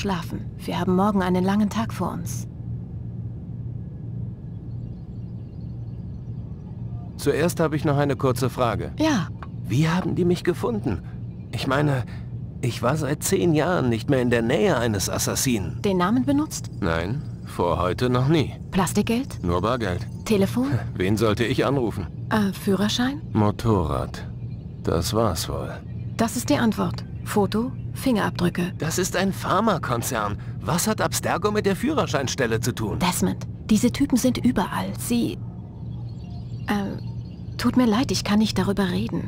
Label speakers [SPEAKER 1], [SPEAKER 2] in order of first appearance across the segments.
[SPEAKER 1] schlafen. Wir haben morgen einen langen Tag vor uns.
[SPEAKER 2] Zuerst habe ich noch eine kurze Frage.
[SPEAKER 1] Ja.
[SPEAKER 2] Wie haben die mich gefunden? Ich meine, ich war seit 10 Jahren nicht mehr in der Nähe eines Assassinen.
[SPEAKER 1] Den Namen benutzt?
[SPEAKER 2] Nein, vor heute noch nie.
[SPEAKER 1] Plastikgeld?
[SPEAKER 2] Nur Bargeld.
[SPEAKER 1] Telefon?
[SPEAKER 2] Wen sollte ich anrufen?
[SPEAKER 1] Führerschein?
[SPEAKER 2] Motorrad. Das war's wohl.
[SPEAKER 1] Das ist die Antwort. Foto, Fingerabdrücke.
[SPEAKER 2] Das ist ein Pharmakonzern. Was hat Abstergo mit der Führerscheinstelle zu tun?
[SPEAKER 1] Desmond, diese Typen sind überall. Sie... tut mir leid, ich kann nicht darüber reden.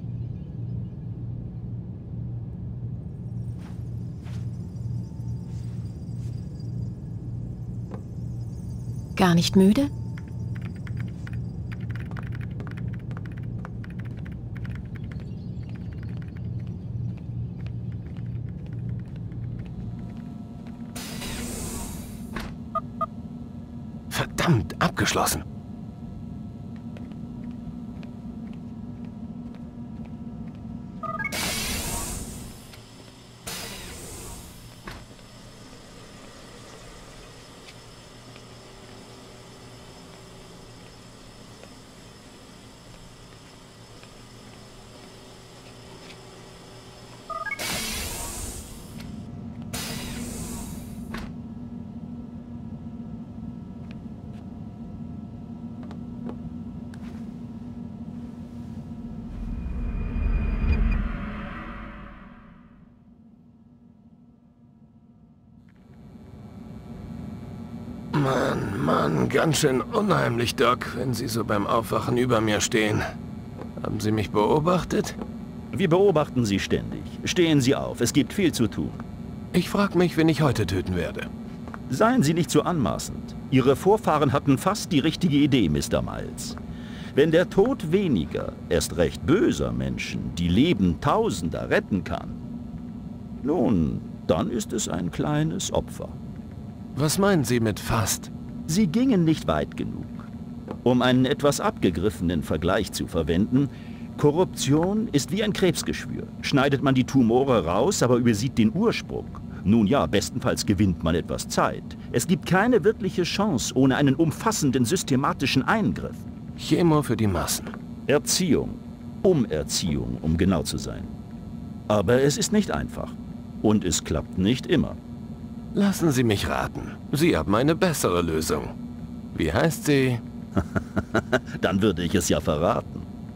[SPEAKER 1] Gar nicht müde?
[SPEAKER 2] Verdammt, abgeschlossen. Mann, ganz schön unheimlich, Doc, wenn Sie so beim Aufwachen über mir stehen. Haben Sie mich beobachtet?
[SPEAKER 3] Wir beobachten Sie ständig. Stehen Sie auf, es gibt viel zu tun.
[SPEAKER 2] Ich frage mich, wen ich heute töten werde.
[SPEAKER 3] Seien Sie nicht so anmaßend. Ihre Vorfahren hatten fast die richtige Idee, Mr. Miles. Wenn der Tod weniger, erst recht böser Menschen, die Leben Tausender retten kann, nun, dann ist es ein kleines Opfer.
[SPEAKER 2] Was meinen Sie mit fast?
[SPEAKER 3] Sie gingen nicht weit genug. Um einen etwas abgegriffenen Vergleich zu verwenden, Korruption ist wie ein Krebsgeschwür. Schneidet man die Tumore raus, aber übersieht den Ursprung. Nun ja, bestenfalls gewinnt man etwas Zeit. Es gibt keine wirkliche Chance ohne einen umfassenden systematischen Eingriff.
[SPEAKER 2] Chemo für die Massen.
[SPEAKER 3] Erziehung. Umerziehung, um genau zu sein. Aber es ist nicht einfach. Und es klappt nicht immer.
[SPEAKER 2] Lassen Sie mich raten. Sie haben eine bessere Lösung. Wie heißt sie?
[SPEAKER 3] Dann würde ich es ja verraten.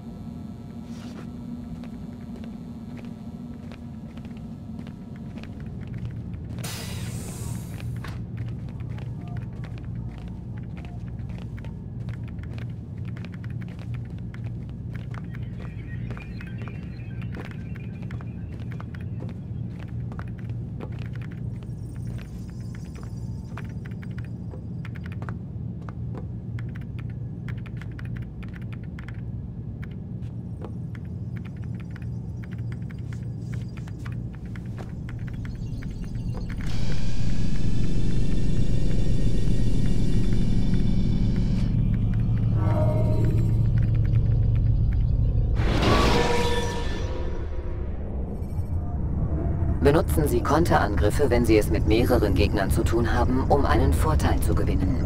[SPEAKER 4] Benutzen Sie Konterangriffe, wenn Sie es mit mehreren Gegnern zu tun haben, um einen Vorteil zu gewinnen.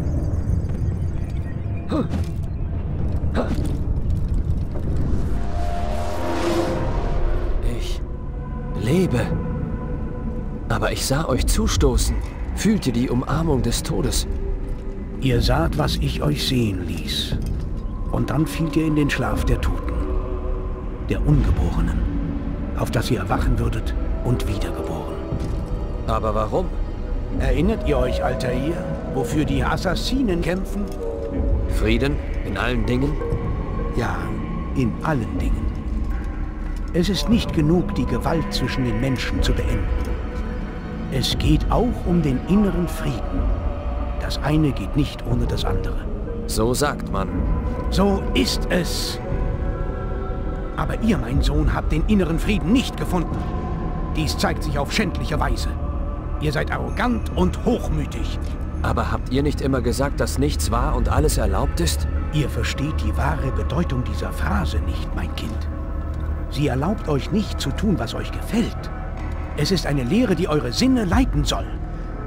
[SPEAKER 5] Ich lebe. Aber ich sah euch zustoßen, fühlte die Umarmung des Todes.
[SPEAKER 6] Ihr saht, was ich euch sehen ließ. Und dann fielt ihr in den Schlaf der Toten, der Ungeborenen, auf das ihr erwachen würdet und wiedergeboren.
[SPEAKER 5] Aber warum?
[SPEAKER 6] Erinnert ihr euch, Altair, wofür die Assassinen kämpfen?
[SPEAKER 5] Frieden in allen Dingen?
[SPEAKER 6] Ja, in allen Dingen. Es ist nicht genug, die Gewalt zwischen den Menschen zu beenden. Es geht auch um den inneren Frieden. Das eine geht nicht ohne das andere.
[SPEAKER 5] So sagt man.
[SPEAKER 6] So ist es. Aber ihr, mein Sohn, habt den inneren Frieden nicht gefunden. Dies zeigt sich auf schändliche Weise. Ihr seid arrogant und hochmütig.
[SPEAKER 5] Aber habt ihr nicht immer gesagt, dass nichts wahr und alles erlaubt ist?
[SPEAKER 6] Ihr versteht die wahre Bedeutung dieser Phrase nicht, mein Kind. Sie erlaubt euch nicht zu tun, was euch gefällt. Es ist eine Lehre, die eure Sinne leiten soll.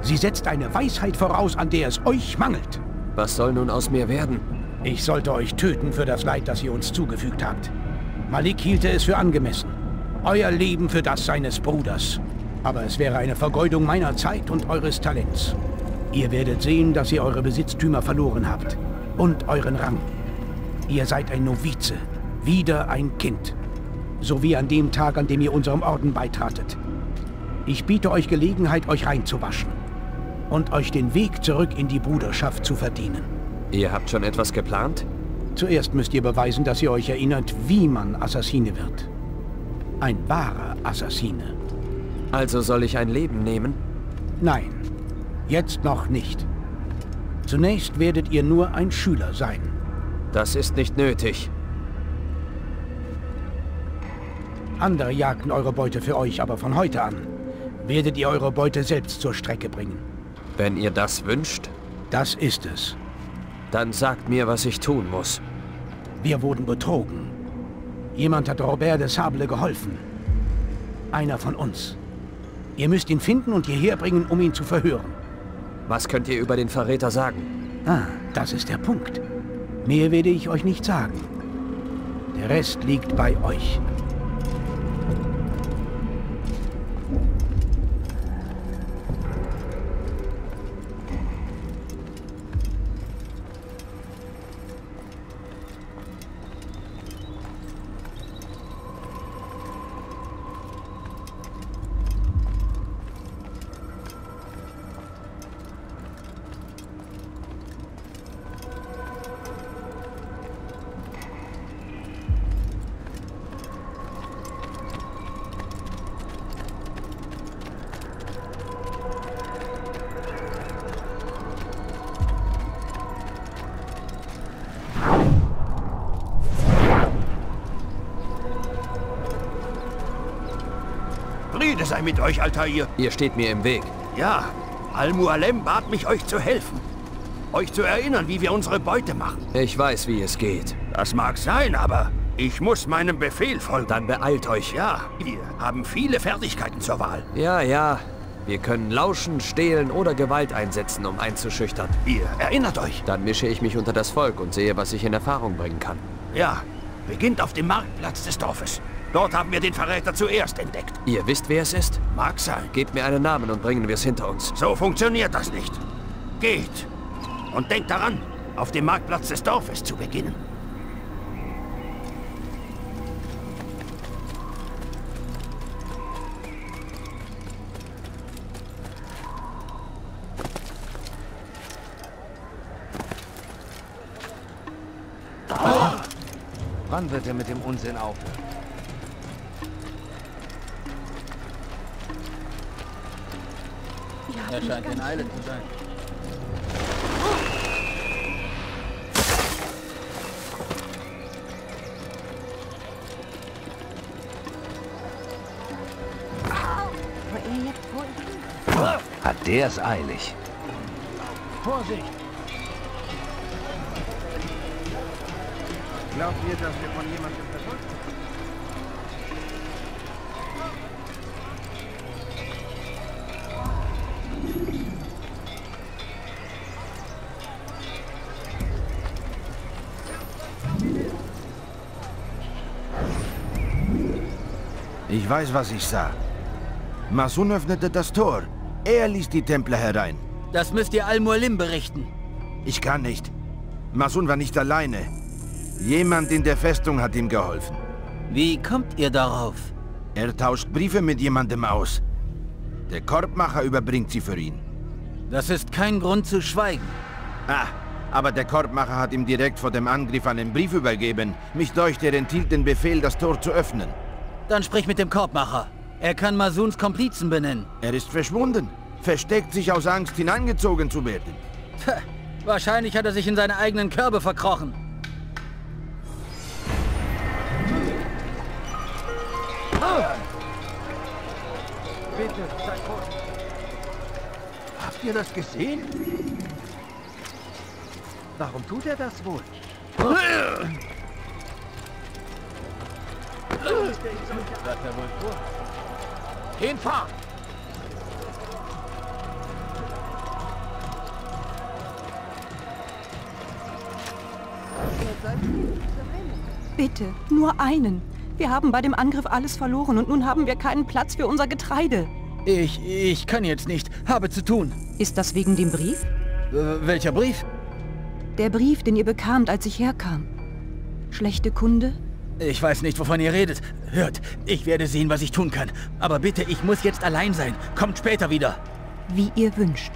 [SPEAKER 6] Sie setzt eine Weisheit voraus, an der es euch mangelt.
[SPEAKER 5] Was soll nun aus mir werden?
[SPEAKER 6] Ich sollte euch töten für das Leid, das ihr uns zugefügt habt. Malik hielte es für angemessen. Euer Leben für das seines Bruders. Aber es wäre eine Vergeudung meiner Zeit und eures Talents. Ihr werdet sehen, dass ihr eure Besitztümer verloren habt. Und euren Rang. Ihr seid ein Novize. Wieder ein Kind. So wie an dem Tag, an dem ihr unserem Orden beitratet. Ich biete euch Gelegenheit, euch reinzuwaschen. Und euch den Weg zurück in die Bruderschaft zu verdienen.
[SPEAKER 5] Ihr habt schon etwas geplant?
[SPEAKER 6] Zuerst müsst ihr beweisen, dass ihr euch erinnert, wie man Assassine wird. Ein wahrer Assassine.
[SPEAKER 5] Also soll ich ein Leben nehmen?
[SPEAKER 6] Nein, jetzt noch nicht. Zunächst werdet ihr nur ein Schüler sein.
[SPEAKER 5] Das ist nicht nötig.
[SPEAKER 6] Andere jagten eure Beute für euch, aber von heute an werdet ihr eure Beute selbst zur Strecke bringen.
[SPEAKER 5] Wenn ihr das wünscht?
[SPEAKER 6] Das ist es.
[SPEAKER 5] Dann sagt mir, was ich tun muss.
[SPEAKER 6] Wir wurden betrogen. Jemand hat Robert de Sable geholfen. Einer von uns. Ihr müsst ihn finden und hierher bringen, um ihn zu verhören.
[SPEAKER 5] Was könnt ihr über den Verräter sagen?
[SPEAKER 6] Ah, das ist der Punkt. Mehr werde ich euch nicht sagen. Der Rest liegt bei euch.
[SPEAKER 7] Friede sei mit euch, Altair.
[SPEAKER 5] Ihr steht mir im Weg.
[SPEAKER 7] Ja, Al-Mualem bat mich, euch zu helfen. Euch zu erinnern, wie wir unsere Beute machen.
[SPEAKER 5] Ich weiß, wie es geht.
[SPEAKER 7] Das mag sein, aber ich muss meinem Befehl folgen.
[SPEAKER 5] Dann beeilt euch.
[SPEAKER 7] Ja, wir haben viele Fertigkeiten zur Wahl.
[SPEAKER 5] Ja. Wir können lauschen, stehlen oder Gewalt einsetzen, um einzuschüchtern.
[SPEAKER 7] Ihr erinnert euch.
[SPEAKER 5] Dann mische ich mich unter das Volk und sehe, was ich in Erfahrung bringen kann.
[SPEAKER 7] Ja, beginnt auf dem Marktplatz des Dorfes. Dort haben wir den Verräter zuerst entdeckt.
[SPEAKER 5] Ihr wisst, wer es ist?
[SPEAKER 7] Mag sein.
[SPEAKER 5] Gebt mir einen Namen und bringen wir es hinter uns.
[SPEAKER 7] So funktioniert das nicht. Geht. Und denkt daran, auf dem Marktplatz des Dorfes zu beginnen.
[SPEAKER 8] Wann wird er mit dem Unsinn aufhören?
[SPEAKER 9] Er scheint in Eile zu sein.
[SPEAKER 8] Hat der es eilig?
[SPEAKER 9] Vorsicht!
[SPEAKER 8] Glaubt ihr, dass wir von jemandem verfolgt werden?
[SPEAKER 10] Ich weiß, was ich sah. Masun öffnete das Tor. Er ließ die Templer herein.
[SPEAKER 9] Das müsst ihr Al-Mualem berichten.
[SPEAKER 10] Ich kann nicht. Masun war nicht alleine. Jemand in der Festung hat ihm geholfen.
[SPEAKER 9] Wie kommt ihr darauf?
[SPEAKER 10] Er tauscht Briefe mit jemandem aus. Der Korbmacher überbringt sie für ihn.
[SPEAKER 9] Das ist kein Grund zu schweigen.
[SPEAKER 10] Ah, aber der Korbmacher hat ihm direkt vor dem Angriff einen Brief übergeben. Mich deucht, er enthielt den Befehl, das Tor zu öffnen.
[SPEAKER 9] Dann sprich mit dem Korbmacher. Er kann Masuns Komplizen benennen.
[SPEAKER 10] Er ist verschwunden. Versteckt sich aus Angst, hineingezogen zu werden.
[SPEAKER 9] Tja, wahrscheinlich hat er sich in seine eigenen Körbe verkrochen.
[SPEAKER 8] Bitte, seid vorsichtig. Habt ihr das gesehen? Warum tut er das wohl?
[SPEAKER 9] Was er wohl vor?
[SPEAKER 8] Hinfahren!
[SPEAKER 11] Bitte, nur einen. Wir haben bei dem Angriff alles verloren und nun haben wir keinen Platz für unser Getreide.
[SPEAKER 9] Ich kann jetzt nicht. Habe zu tun.
[SPEAKER 11] Ist das wegen dem Brief?
[SPEAKER 9] Welcher Brief?
[SPEAKER 11] Der Brief, den ihr bekamt, als ich herkam. Schlechte Kunde?
[SPEAKER 9] Ich weiß nicht, wovon ihr redet. Hört, ich werde sehen, was ich tun kann. Aber bitte, ich muss jetzt allein sein. Kommt später wieder.
[SPEAKER 11] Wie ihr wünscht.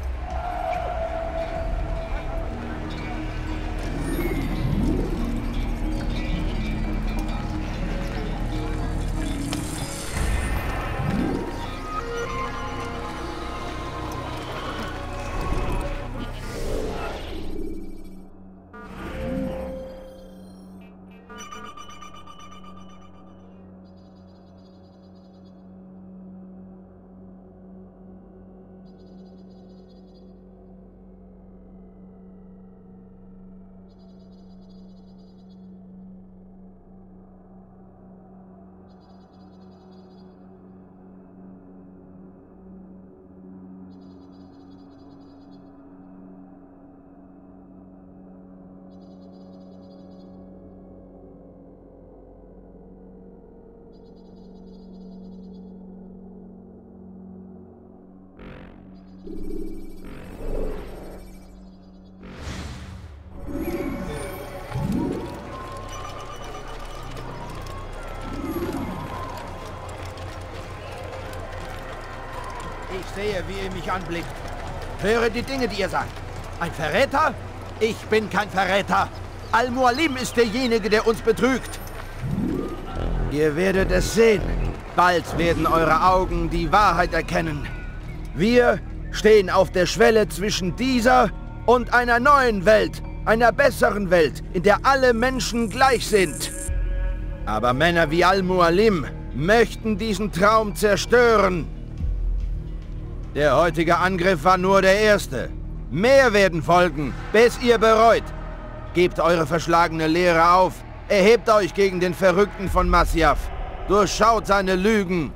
[SPEAKER 10] Ich sehe, wie ihr mich anblickt. Höre die Dinge, die ihr sagt. Ein Verräter? Ich bin kein Verräter. Al-Mualim ist derjenige, der uns betrügt. Ihr werdet es sehen. Bald werden eure Augen die Wahrheit erkennen. Wir stehen auf der Schwelle zwischen dieser und einer neuen Welt, einer besseren Welt, in der alle Menschen gleich sind. Aber Männer wie Al-Mualim möchten diesen Traum zerstören. Der heutige Angriff war nur der erste. Mehr werden folgen, bis ihr bereut. Gebt eure verschlagene Lehre auf. Erhebt euch gegen den Verrückten von Masyaf. Durchschaut seine Lügen.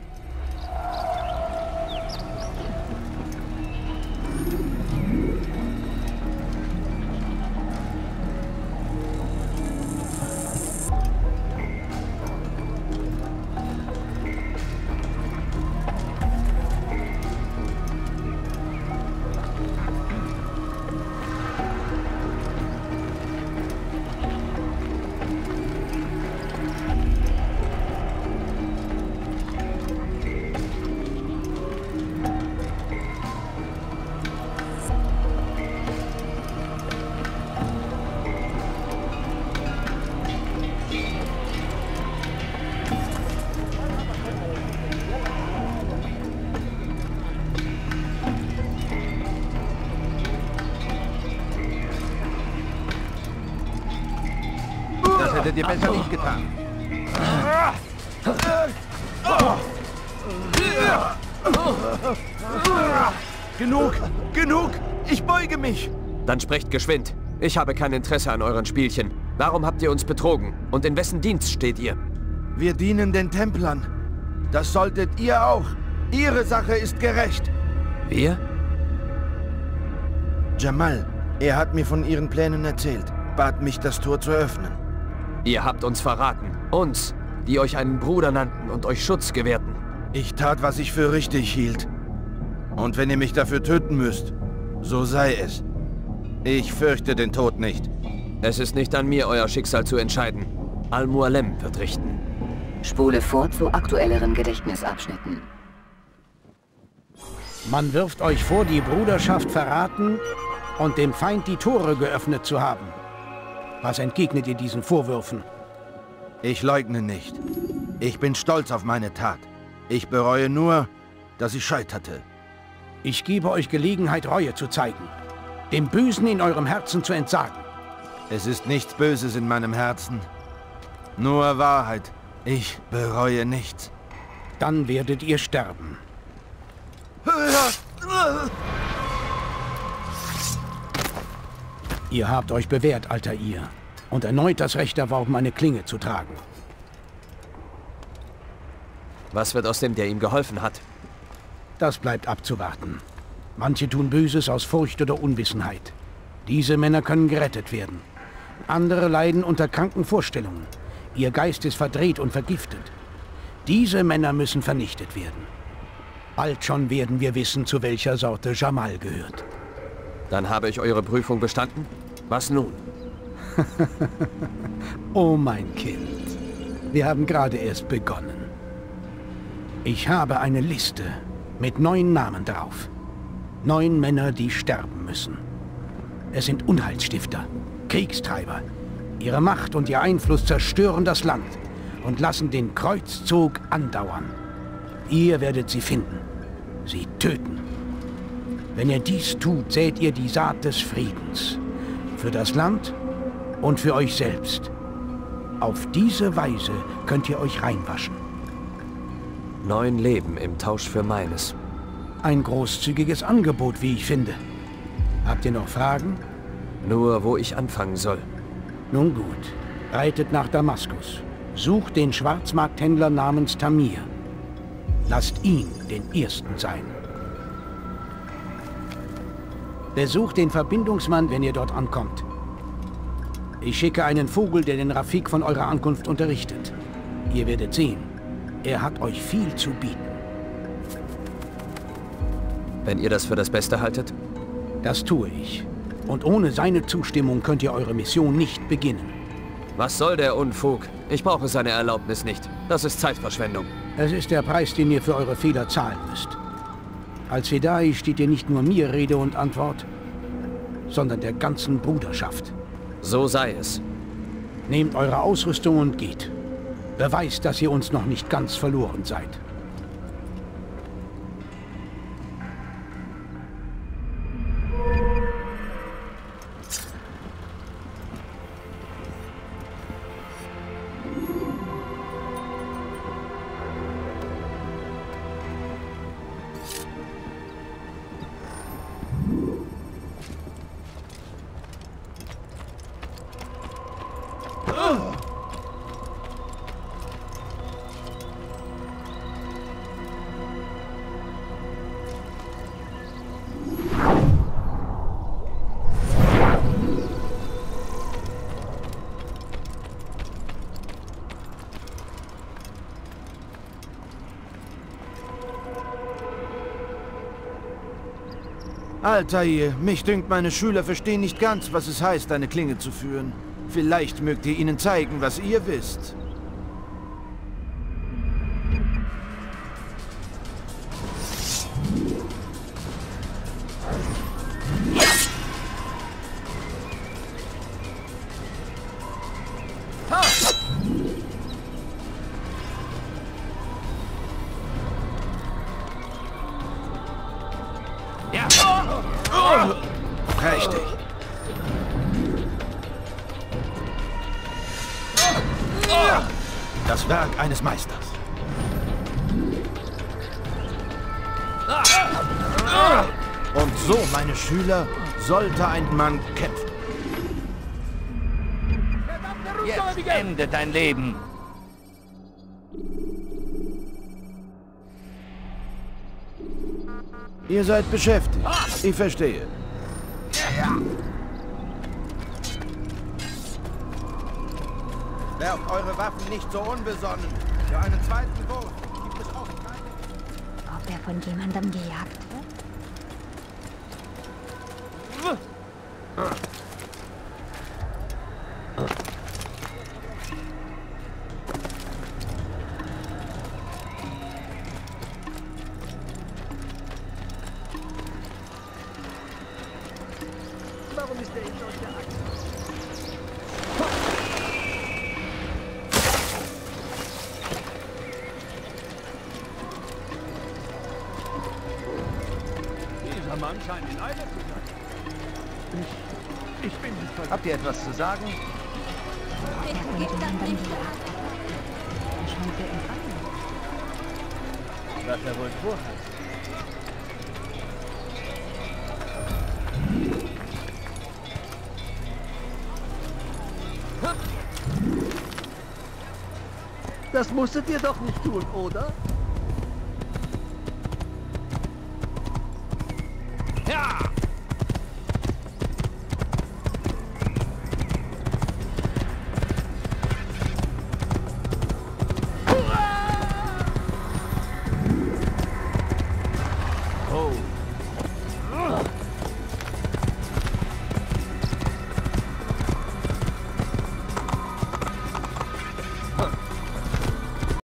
[SPEAKER 8] Das hättet ihr besser nicht getan.
[SPEAKER 10] Genug! Genug! Ich beuge mich!
[SPEAKER 5] Dann sprecht geschwind. Ich habe kein Interesse an euren Spielchen. Warum habt ihr uns betrogen? Und in wessen Dienst steht ihr?
[SPEAKER 10] Wir dienen den Templern. Das solltet ihr auch. Ihre Sache ist gerecht.
[SPEAKER 5] Wir?
[SPEAKER 10] Jamal, er hat mir von ihren Plänen erzählt. Bat mich, das Tor zu öffnen.
[SPEAKER 5] Ihr habt uns verraten. Uns, die euch einen Bruder nannten und euch Schutz gewährten.
[SPEAKER 10] Ich tat, was ich für richtig hielt. Und wenn ihr mich dafür töten müsst, so sei es. Ich fürchte den Tod nicht.
[SPEAKER 5] Es ist nicht an mir, euer Schicksal zu entscheiden. Al-Mualim wird richten.
[SPEAKER 4] Spule vor zu aktuelleren Gedächtnisabschnitten.
[SPEAKER 6] Man wirft euch vor, die Bruderschaft verraten und dem Feind die Tore geöffnet zu haben. Was entgegnet ihr diesen Vorwürfen?
[SPEAKER 10] Ich leugne nicht. Ich bin stolz auf meine Tat. Ich bereue nur, dass ich scheiterte.
[SPEAKER 6] Ich gebe euch Gelegenheit, Reue zu zeigen. Dem Bösen in eurem Herzen zu entsagen.
[SPEAKER 10] Es ist nichts Böses in meinem Herzen. Nur Wahrheit. Ich bereue nichts.
[SPEAKER 6] Dann werdet ihr sterben. Ihr habt euch bewährt, Altair, und erneut das Recht erworben, eine Klinge zu tragen.
[SPEAKER 5] Was wird aus dem, der ihm geholfen hat?
[SPEAKER 6] Das bleibt abzuwarten. Manche tun Böses aus Furcht oder Unwissenheit. Diese Männer können gerettet werden. Andere leiden unter kranken Vorstellungen. Ihr Geist ist verdreht und vergiftet. Diese Männer müssen vernichtet werden. Bald schon werden wir wissen, zu welcher Sorte Jamal gehört.
[SPEAKER 5] Dann habe ich eure Prüfung bestanden? Was nun?
[SPEAKER 6] Oh mein Kind, wir haben gerade erst begonnen. Ich habe eine Liste mit 9 Namen drauf. 9 Männer, die sterben müssen. Es sind Unheilsstifter, Kriegstreiber. Ihre Macht und ihr Einfluss zerstören das Land und lassen den Kreuzzug andauern. Ihr werdet sie finden, sie töten. Wenn ihr dies tut, sät ihr die Saat des Friedens. Für das Land und für euch selbst. Auf diese Weise könnt ihr euch reinwaschen.
[SPEAKER 5] 9 Leben im Tausch für meines.
[SPEAKER 6] Ein großzügiges Angebot, wie ich finde. Habt ihr noch Fragen?
[SPEAKER 5] Nur, wo ich anfangen soll.
[SPEAKER 6] Nun gut, reitet nach Damaskus. Sucht den Schwarzmarkthändler namens Tamir. Lasst ihn den Ersten sein. Besucht den Verbindungsmann, wenn ihr dort ankommt. Ich schicke einen Vogel, der den Rafik von eurer Ankunft unterrichtet. Ihr werdet sehen, er hat euch viel zu bieten.
[SPEAKER 5] Wenn ihr das für das Beste haltet?
[SPEAKER 6] Das tue ich. Und ohne seine Zustimmung könnt ihr eure Mission nicht beginnen.
[SPEAKER 5] Was soll der Unfug? Ich brauche seine Erlaubnis nicht. Das ist Zeitverschwendung.
[SPEAKER 6] Es ist der Preis, den ihr für eure Fehler zahlen müsst. Als Fedai steht ihr nicht nur mir Rede und Antwort, sondern der ganzen Bruderschaft.
[SPEAKER 5] So sei es.
[SPEAKER 6] Nehmt eure Ausrüstung und geht. Beweist, dass ihr uns noch nicht ganz verloren seid.
[SPEAKER 10] Altair, mich dünkt, meine Schüler verstehen nicht ganz, was es heißt, eine Klinge zu führen. Vielleicht mögt ihr ihnen zeigen, was ihr wisst. Prächtig. Das Werk eines Meisters. Und so, meine Schüler, sollte ein Mann kämpfen.
[SPEAKER 7] Jetzt endet dein Leben.
[SPEAKER 10] Ihr seid beschäftigt. Ich verstehe. Werft eure Waffen nicht so unbesonnen. Für einen zweiten Wurf gibt es auch keine...
[SPEAKER 12] Ob er von jemandem gejagt wird?
[SPEAKER 8] Warum ist er in solcher Angst?
[SPEAKER 7] Dieser Mann scheint in Eile zu sein.
[SPEAKER 8] Ich bin nicht verletzt. Habt ihr etwas zu sagen?
[SPEAKER 12] Ob er von jemandem gejagt wird?
[SPEAKER 11] Scheint er in Angst.
[SPEAKER 7] Was er wohl vorhat.
[SPEAKER 8] Das musstet ihr doch nicht tun, oder?
[SPEAKER 7] Ja!